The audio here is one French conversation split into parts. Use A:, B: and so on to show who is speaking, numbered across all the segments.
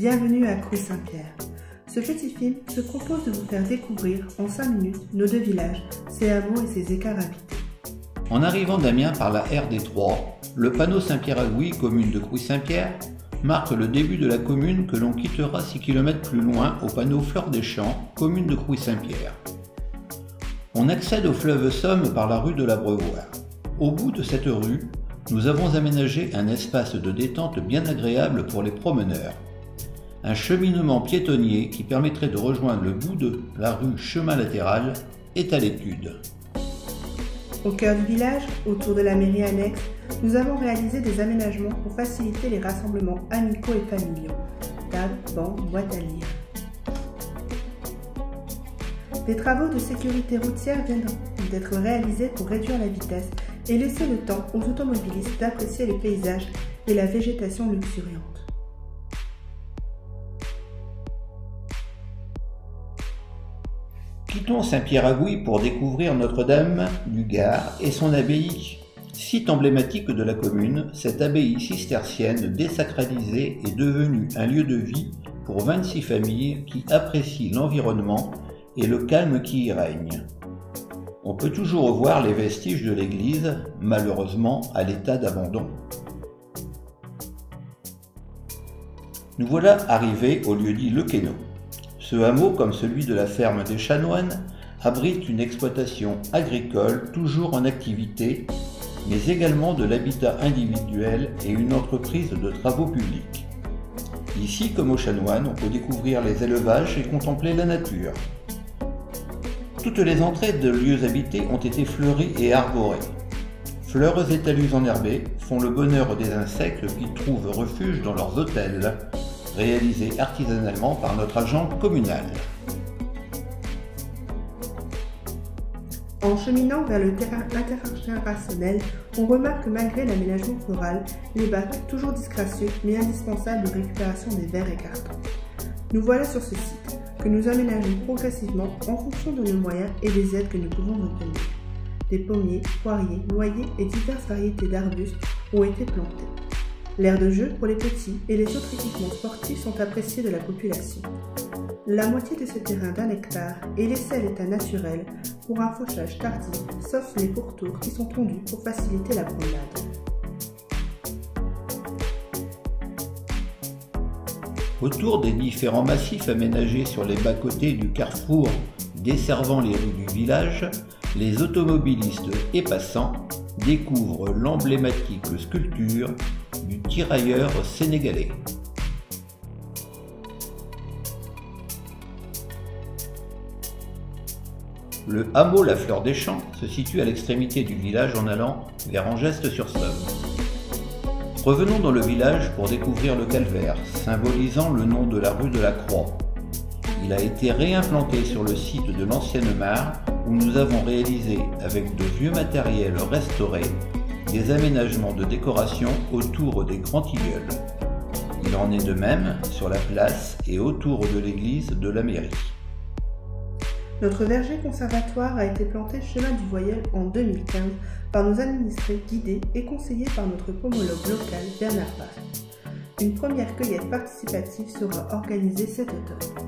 A: bienvenue à Crouy-Saint-Pierre. Ce petit film se propose de vous faire découvrir en 5 minutes nos deux villages, ses hameaux et ses écarts habités.
B: En arrivant d'Amiens par la RD3, le panneau Saint-Pierre-à-Gouy, commune de Crouy-Saint-Pierre, marque le début de la commune que l'on quittera 6 km plus loin au panneau Fleur des Champs, commune de Crouy-Saint-Pierre. On accède au fleuve Somme par la rue de l'Abreuvoir. Au bout de cette rue, nous avons aménagé un espace de détente bien agréable pour les promeneurs. Un cheminement piétonnier qui permettrait de rejoindre le bout de la rue chemin latéral est à l'étude.
A: Au cœur du village, autour de la mairie annexe, nous avons réalisé des aménagements pour faciliter les rassemblements amicaux et familiaux. Tables, bancs, boîtes à lire. Des travaux de sécurité routière viennent d'être réalisés pour réduire la vitesse et laisser le temps aux automobilistes d'apprécier les paysages et la végétation luxuriante.
B: Quittons Saint-Pierre-à-Gouy pour découvrir Notre-Dame du Gard et son abbaye. Site emblématique de la commune, cette abbaye cistercienne désacralisée est devenue un lieu de vie pour 26 familles qui apprécient l'environnement et le calme qui y règne. On peut toujours voir les vestiges de l'église, malheureusement à l'état d'abandon. Nous voilà arrivés au lieu-dit Le Quesneau. Ce hameau, comme celui de la ferme des Chanoines, abrite une exploitation agricole toujours en activité, mais également de l'habitat individuel et une entreprise de travaux publics. Ici, comme aux Chanoines, on peut découvrir les élevages et contempler la nature. Toutes les entrées de lieux habités ont été fleuries et arborées. Fleurs et talus enherbés font le bonheur des insectes qui trouvent refuge dans leurs hôtels, réalisés artisanalement par notre agent communal.
A: En cheminant vers le terrain intergénérationnel, on remarque que malgré l'aménagement rural, les bacs, toujours disgracieux mais indispensables de récupération des verres et cartons. Nous voilà sur ce site, que nous aménageons progressivement en fonction de nos moyens et des aides que nous pouvons obtenir. Des pommiers, poiriers, noyers et diverses variétés d'arbustes ont été plantés. L'aire de jeu pour les petits et les autres équipements sportifs sont appréciés de la population. La moitié de ce terrain d'1 hectare est laissé à l'état naturel pour un fauchage tardif, sauf les pourtours qui sont tondus pour faciliter la promenade.
B: Autour des différents massifs aménagés sur les bas-côtés du carrefour desservant les rues du village, les automobilistes et passants découvrent l'emblématique sculpture du tirailleur sénégalais. Le hameau La Fleur des Champs se situe à l'extrémité du village en allant vers Angeste-sur-Somme. Revenons dans le village pour découvrir le calvaire, symbolisant le nom de la rue de la Croix. Il a été réimplanté sur le site de l'ancienne mare où nous avons réalisé, avec de vieux matériels restaurés, des aménagements de décoration autour des grands tilleuls. Il en est de même sur la place et autour de l'église de la mairie.
A: Notre verger conservatoire a été planté chemin du Voyelle en 2015 par nos administrés guidés et conseillés par notre pomologue local Bernard Paff. Une première cueillette participative sera organisée cet automne.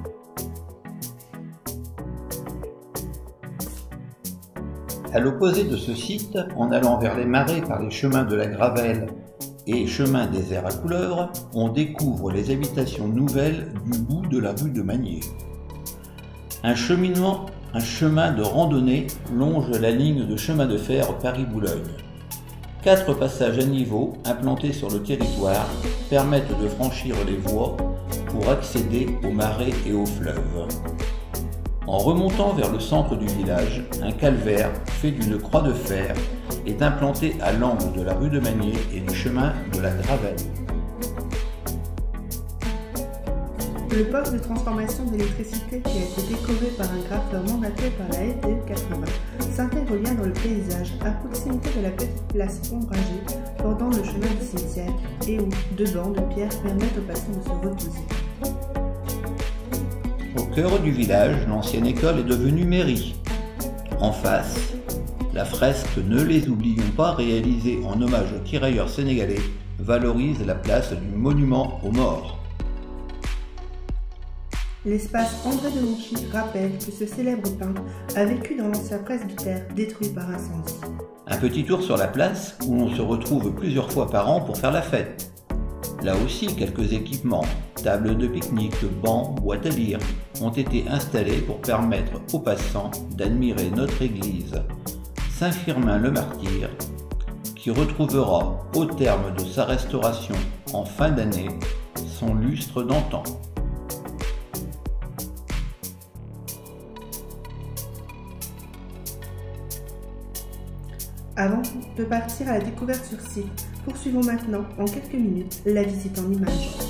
B: À l'opposé de ce site, en allant vers les marais par les chemins de la Gravelle et chemin des Airs à Couleuvre, on découvre les habitations nouvelles du bout de la rue de Magnier. Un chemin de randonnée longe la ligne de chemin de fer Paris-Boulogne. 4 passages à niveau implantés sur le territoire permettent de franchir les voies pour accéder aux marais et aux fleuves. En remontant vers le centre du village, un calvaire fait d'une croix de fer est implanté à l'angle de la rue de Magnier et du chemin de la Gravelle.
A: Le poste de transformation d'électricité qui a été décoré par un graffeur mandaté par la FDE 80 s'intègre bien dans le paysage à proximité de la petite place ombragée bordant le chemin du cimetière et où 2 bancs de pierre permettent aux passants de se reposer.
B: Au cœur du village, l'ancienne école est devenue mairie. En face, la fresque « Ne les oublions pas » réalisée en hommage aux tirailleurs sénégalais valorise la place du monument aux morts.
A: L'espace André de Monchy rappelle que ce célèbre peintre a vécu dans l'ancien presbytère détruit par incendie.
B: Un petit tour sur la place où l'on se retrouve plusieurs fois par an pour faire la fête. Là aussi, quelques équipements, tables de pique-nique, bancs, boîtes à lire, ont été installés pour permettre aux passants d'admirer notre église Saint-Firmin-le-Martyr, qui retrouvera, au terme de sa restauration en fin d'année, son lustre d'antan.
A: Avant de partir à la découverte sur site, poursuivons maintenant, en quelques minutes, la visite en images.